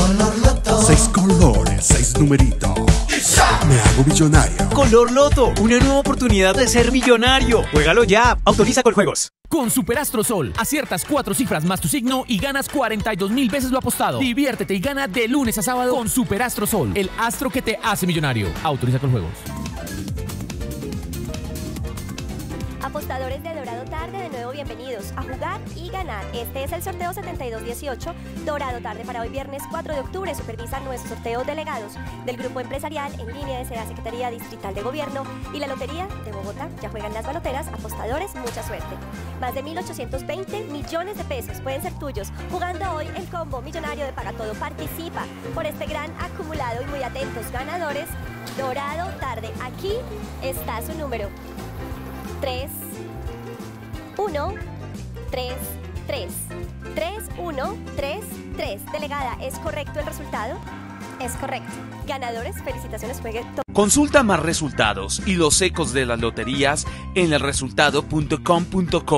6 colores, 6 numeritos. Me hago millonario. Color Loto, una nueva oportunidad de ser millonario. Juégalo ya. Autoriza con juegos. Con Superastro Sol, aciertas 4 cifras más tu signo y ganas 42.000 veces lo apostado. Diviértete y gana de lunes a sábado con Superastro Sol, el astro que te hace millonario. Autoriza con juegos. Apostadores de Dorado Tarde, de nuevo bienvenidos a jugar y ganar. Este es el sorteo 7218 Dorado Tarde para hoy viernes 4 de octubre. Supervisan nuestros sorteos delegados del Grupo Empresarial en línea de SEA Secretaría Distrital de Gobierno y la Lotería de Bogotá. Ya juegan las baloteras. Apostadores, mucha suerte. Más de 1.820 millones de pesos pueden ser tuyos jugando hoy el combo millonario de Paga Todo. Participa por este gran acumulado y muy atentos ganadores. Dorado Tarde, aquí está su número. 3, 1, 3, 3. 3, 1, 3, 3. Delegada, ¿es correcto el resultado? Es correcto. Ganadores, felicitaciones, juegue. Consulta más resultados y los ecos de las loterías en elresultado.com.co.